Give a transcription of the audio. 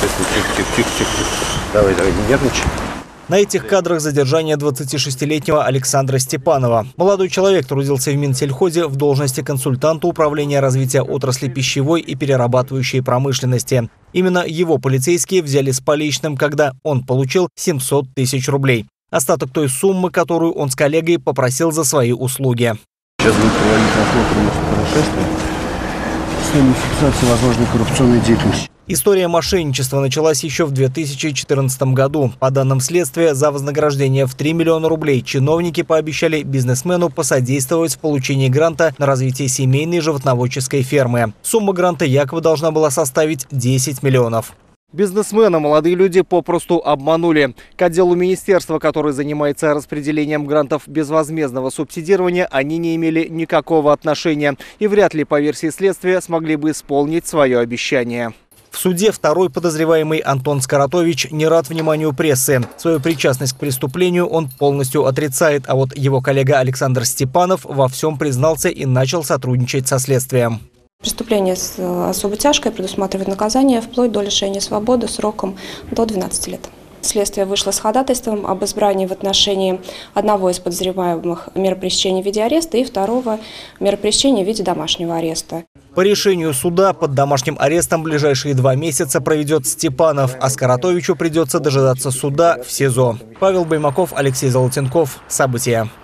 Тихо. Давай, не нервничай. На этих кадрах задержание 26-летнего Александра Степанова. Молодой человек трудился в Минсельхозе в должности консультанта управления развития отрасли пищевой и перерабатывающей промышленности. Именно его полицейские взяли с поличным, когда он получил 700 тысяч рублей. Остаток той суммы, которую он с коллегой попросил за свои услуги. Сейчас будет проводить осмотр местопройшествия с целью фиксации возможной коррупционной деятельности. История мошенничества началась еще в 2014 году. По данным следствия, за вознаграждение в 3 миллиона рублей чиновники пообещали бизнесмену посодействовать в получении гранта на развитие семейной животноводческой фермы. Сумма гранта якобы должна была составить 10 миллионов. Бизнесмена молодые люди попросту обманули. К отделу министерства, который занимается распределением грантов безвозмездного субсидирования, они не имели никакого отношения и вряд ли, по версии следствия, смогли бы исполнить свое обещание. В суде второй подозреваемый Антон Скоротович не рад вниманию прессы. Свою причастность к преступлению он полностью отрицает, а вот его коллега Александр Степанов во всем признался и начал сотрудничать со следствием. Преступление особо тяжкое, предусматривает наказание вплоть до лишения свободы сроком до 12 лет. Следствие вышло с ходатайством об избрании в отношении одного из подозреваемых мер пресечения в виде ареста и второго мер пресечения в виде домашнего ареста. По решению суда под домашним арестом ближайшие 2 месяца проведет Степанов, а Скоротовичу придется дожидаться суда в СИЗО. Павел Баймаков, Алексей Золотенков. События.